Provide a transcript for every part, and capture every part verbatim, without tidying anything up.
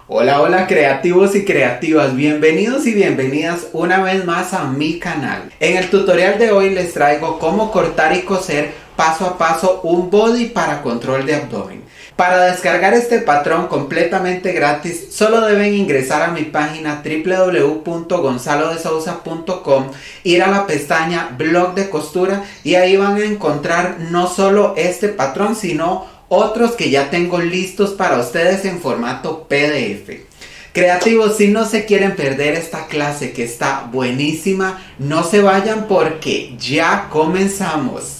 Hola, hola creativos y creativas, bienvenidos y bienvenidas una vez más a mi canal. En el tutorial de hoy les traigo cómo cortar y coser paso a paso un body para control de abdomen. Para descargar este patrón completamente gratis, solo deben ingresar a mi página w w w punto gonzalo de sousa punto com, ir a la pestaña blog de costura y ahí van a encontrar no solo este patrón, sino otros que ya tengo listos para ustedes en formato P D F. Creativos, si no se quieren perder esta clase que está buenísima, no se vayan porque ya comenzamos.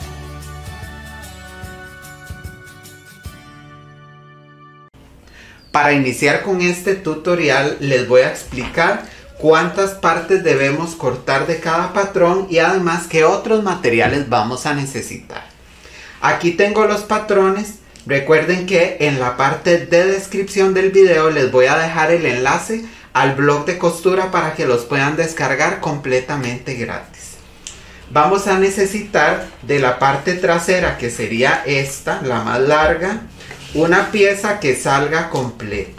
Para iniciar con este tutorial les voy a explicar cuántas partes debemos cortar de cada patrón y además qué otros materiales vamos a necesitar. Aquí tengo los patrones. Recuerden que en la parte de descripción del video les voy a dejar el enlace al blog de costura para que los puedan descargar completamente gratis. Vamos a necesitar de la parte trasera, que sería esta, la más larga, una pieza que salga completa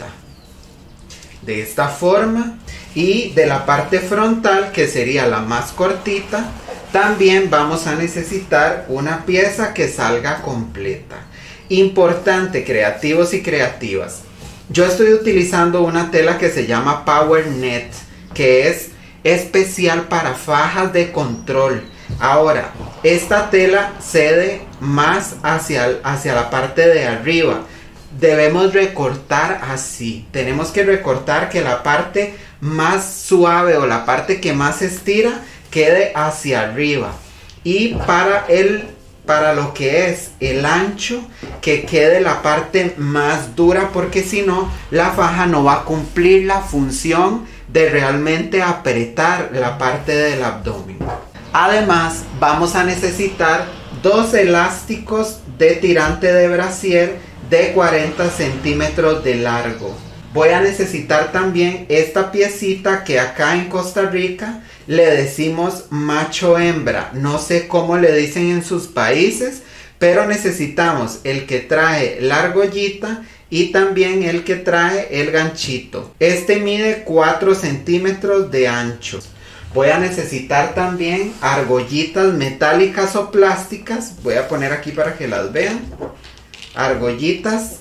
de esta forma, y de la parte frontal, que sería la más cortita, también vamos a necesitar una pieza que salga completa. Importante, creativos y creativas, yo estoy utilizando una tela que se llama Power Net, que es especial para fajas de control. Ahora, esta tela cede más hacia, hacia la parte de arriba. Debemos recortar así. Tenemos que recortar que la parte más suave o la parte que más estira quede hacia arriba. Y para, el, para lo que es el ancho, que quede la parte más dura, porque si no, la faja no va a cumplir la función de realmente apretar la parte del abdomen. Además, vamos a necesitar dos elásticos de tirante de brasier de cuarenta centímetros de largo. Voy a necesitar también esta piecita que acá en Costa Rica le decimos macho hembra. No sé cómo le dicen en sus países, pero necesitamos el que trae la argollita y también el que trae el ganchito. Este mide cuatro centímetros de ancho. Voy a necesitar también argollitas metálicas o plásticas. Voy a poner aquí para que las vean. Argollitas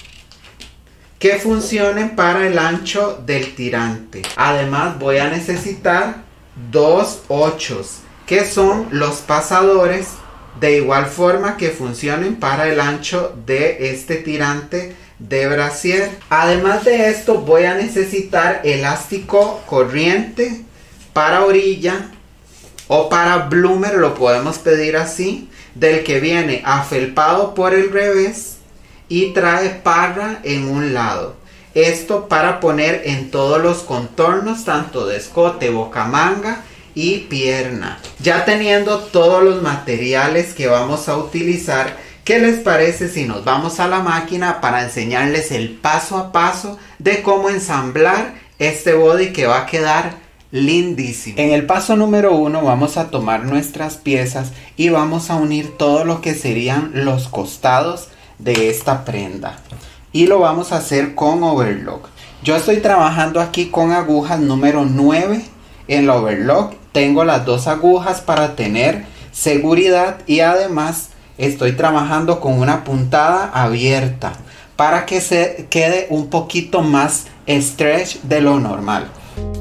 que funcionen para el ancho del tirante. Además voy a necesitar dos ochos, que son los pasadores, de igual forma que funcionen para el ancho de este tirante de brasier. Además de esto voy a necesitar elástico corriente para orilla o para bloomer, lo podemos pedir así, del que viene afelpado por el revés y trae parra en un lado. Esto para poner en todos los contornos, tanto de escote, bocamanga y pierna. Ya teniendo todos los materiales que vamos a utilizar, ¿qué les parece si nos vamos a la máquina para enseñarles el paso a paso de cómo ensamblar este body que va a quedar lindísimo? En el paso número uno vamos a tomar nuestras piezas y vamos a unir todo lo que serían los costados de esta prenda, y lo vamos a hacer con overlock. Yo estoy trabajando aquí con agujas número nueve en la overlock. Tengo las dos agujas para tener seguridad y además estoy trabajando con una puntada abierta para que se quede un poquito más stretch de lo normal.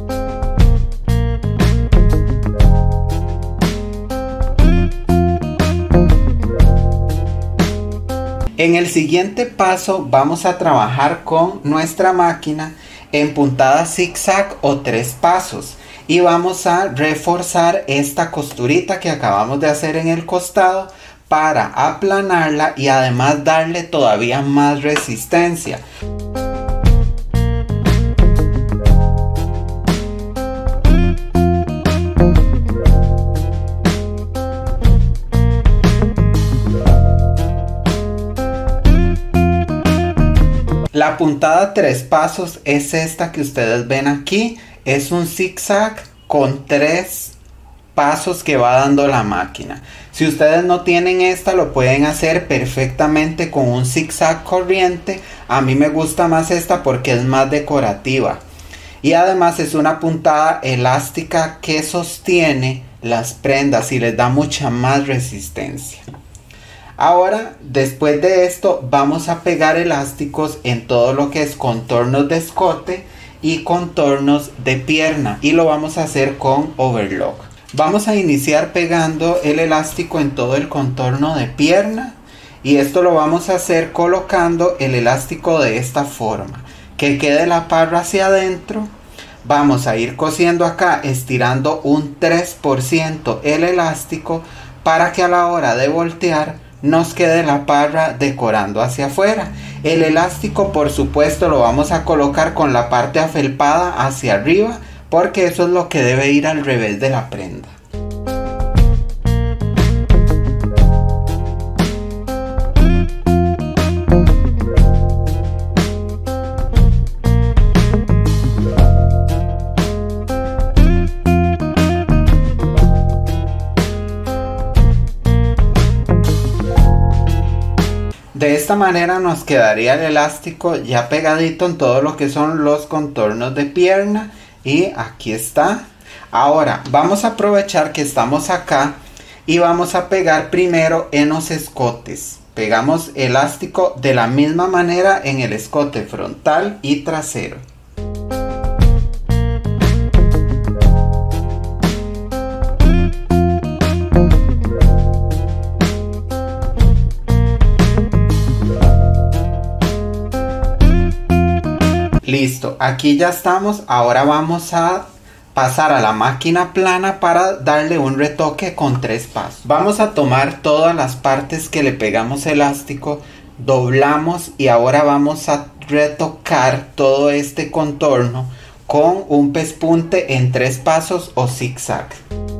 En el siguiente paso vamos a trabajar con nuestra máquina en puntada zigzag o tres pasos y vamos a reforzar esta costurita que acabamos de hacer en el costado para aplanarla y además darle todavía más resistencia. La puntada tres pasos es esta que ustedes ven aquí. Es un zigzag con tres pasos que va dando la máquina. Si ustedes no tienen esta, lo pueden hacer perfectamente con un zigzag corriente. A mí me gusta más esta porque es más decorativa. Y además es una puntada elástica que sostiene las prendas y les da mucha más resistencia. Ahora, después de esto, vamos a pegar elásticos en todo lo que es contornos de escote y contornos de pierna. Y lo vamos a hacer con overlock. Vamos a iniciar pegando el elástico en todo el contorno de pierna. Y esto lo vamos a hacer colocando el elástico de esta forma. Que quede la parra hacia adentro. Vamos a ir cosiendo acá, estirando un tres por ciento el elástico para que a la hora de voltear nos quede la parra decorando hacia afuera. El elástico, por supuesto, lo vamos a colocar con la parte afelpada hacia arriba porque eso es lo que debe ir al revés de la prenda. De esta manera nos quedaría el elástico ya pegadito en todo lo que son los contornos de pierna. Y aquí está. Ahora vamos a aprovechar que estamos acá y vamos a pegar primero en los escotes. Pegamos elástico de la misma manera en el escote frontal y trasero. Listo, aquí ya estamos. Ahora vamos a pasar a la máquina plana para darle un retoque con tres pasos. Vamos a tomar todas las partes que le pegamos elástico, doblamos y ahora vamos a retocar todo este contorno con un pespunte en tres pasos o zigzag.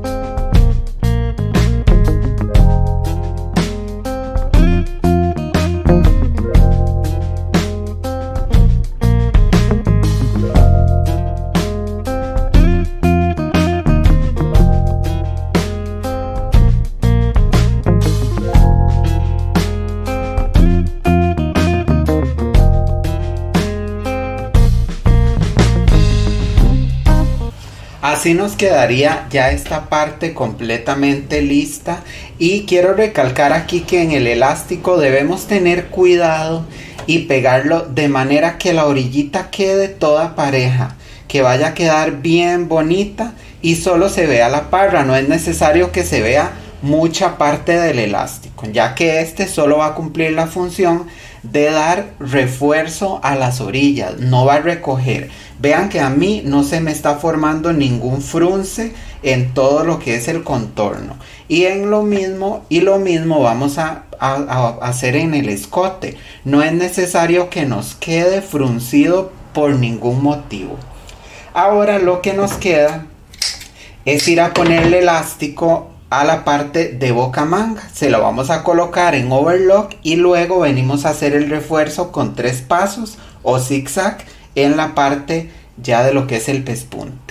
Así nos quedaría ya esta parte completamente lista. Y quiero recalcar aquí que en el elástico debemos tener cuidado y pegarlo de manera que la orillita quede toda pareja, que vaya a quedar bien bonita y solo se vea la parra. No es necesario que se vea mucha parte del elástico, ya que este solo va a cumplir la función de dar refuerzo a las orillas, no va a recoger. Vean que a mí no se me está formando ningún frunce en todo lo que es el contorno. Y en lo mismo, y lo mismo vamos a, a, a hacer en el escote. No es necesario que nos quede fruncido por ningún motivo. Ahora lo que nos queda es ir a ponerle elástico a la parte de boca manga. Se lo vamos a colocar en overlock y luego venimos a hacer el refuerzo con tres pasos o zigzag en la parte ya de lo que es el pespunte.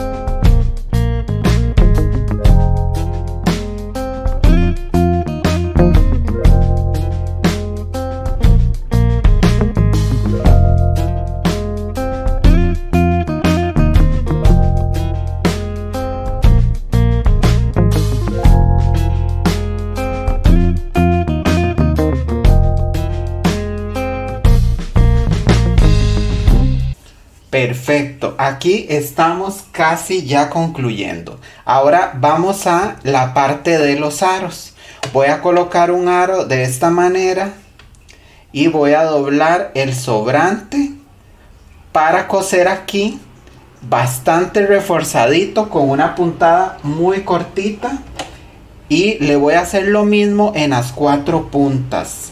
Perfecto, aquí estamos casi ya concluyendo. Ahora vamos a la parte de los aros. Voy a colocar un aro de esta manera y voy a doblar el sobrante para coser aquí bastante reforzadito con una puntada muy cortita, y le voy a hacer lo mismo en las cuatro puntas.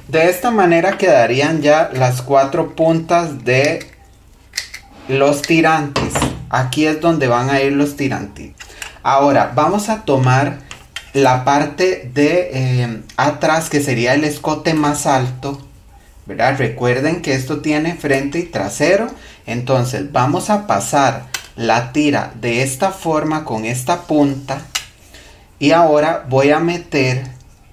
De esta manera quedarían ya las cuatro puntas de los tirantes. Aquí es donde van a ir los tirantes. Ahora vamos a tomar la parte de eh, atrás, que sería el escote más alto, ¿verdad? Recuerden que esto tiene frente y trasero. Entonces vamos a pasar la tira de esta forma con esta punta. Y ahora voy a meter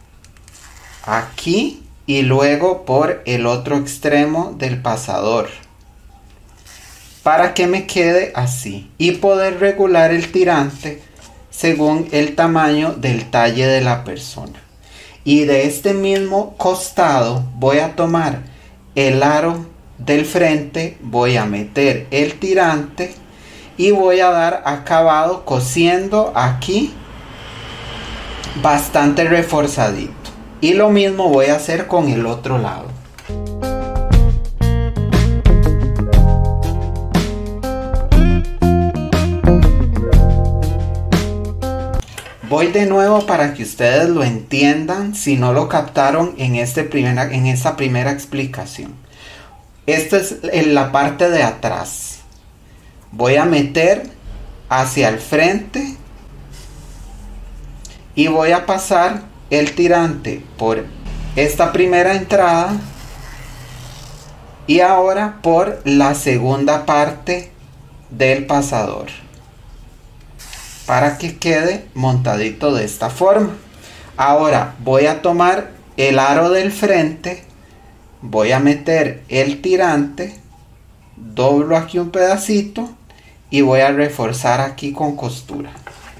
aquí y luego por el otro extremo del pasador, para que me quede así y poder regular el tirante según el tamaño del talle de la persona. Y de este mismo costado voy a tomar el aro del frente, voy a meter el tirante y voy a dar acabado cosiendo aquí bastante reforzadito. Y lo mismo voy a hacer con el otro lado. Voy de nuevo para que ustedes lo entiendan si no lo captaron en, este primera, en esta primera explicación. Esta es la parte de atrás. Voy a meter hacia el frente y voy a pasar el tirante por esta primera entrada y ahora por la segunda parte del pasador, para que quede montadito de esta forma. Ahora voy a tomar el aro del frente, voy a meter el tirante, doblo aquí un pedacito y voy a reforzar aquí con costura.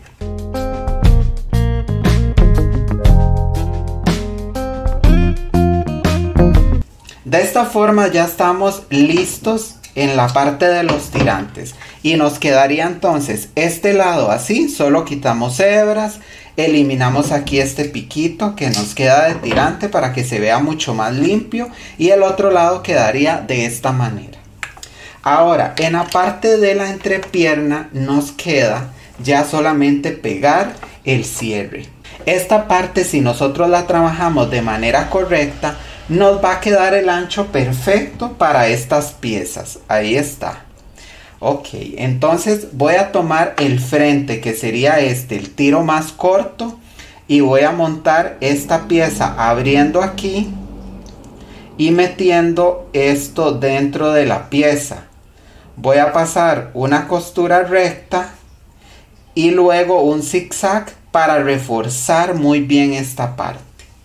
De esta forma ya estamos listos en la parte de los tirantes. Y nos quedaría entonces este lado así. Solo quitamos hebras. Eliminamos aquí este piquito que nos queda de tirante para que se vea mucho más limpio. Y el otro lado quedaría de esta manera. Ahora, en la parte de la entrepierna nos queda ya solamente pegar el cierre. Esta parte, si nosotros la trabajamos de manera correcta, nos va a quedar el ancho perfecto para estas piezas. Ahí está. Ok, entonces voy a tomar el frente, que sería este, el tiro más corto, y voy a montar esta pieza abriendo aquí y metiendo esto dentro de la pieza. Voy a pasar una costura recta y luego un zigzag para reforzar muy bien esta parte.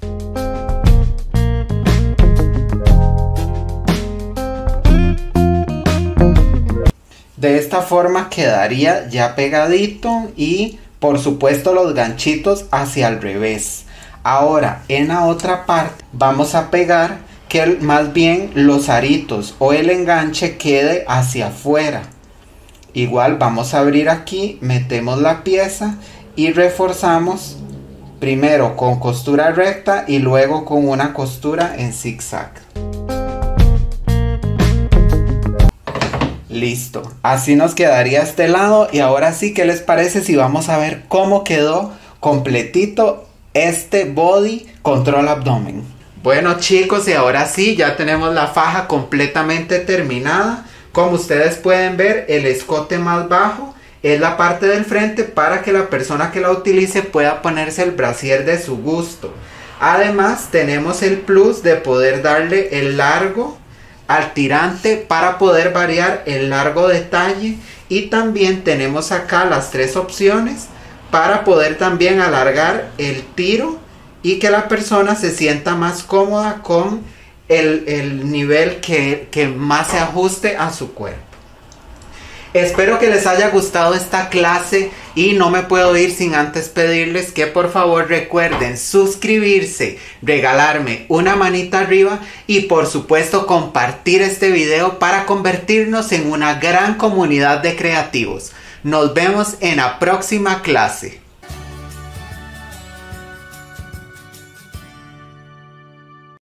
De esta forma quedaría ya pegadito y por supuesto los ganchitos hacia el revés. Ahora en la otra parte vamos a pegar que más bien los aritos o el enganche quede hacia afuera. Igual vamos a abrir aquí, metemos la pieza y reforzamos primero con costura recta y luego con una costura en zigzag. Listo, así nos quedaría este lado. Y ahora sí, ¿qué les parece si vamos a ver cómo quedó completito este body control abdomen? Bueno chicos, y ahora sí, ya tenemos la faja completamente terminada. Como ustedes pueden ver, el escote más bajo es la parte del frente para que la persona que la utilice pueda ponerse el brasier de su gusto. Además tenemos el plus de poder darle el largo al tirante para poder variar el largo de talle, y también tenemos acá las tres opciones para poder también alargar el tiro y que la persona se sienta más cómoda con el, el nivel que, que más se ajuste a su cuerpo. Espero que les haya gustado esta clase y no me puedo ir sin antes pedirles que por favor recuerden suscribirse, regalarme una manita arriba y por supuesto compartir este video para convertirnos en una gran comunidad de creativos. Nos vemos en la próxima clase.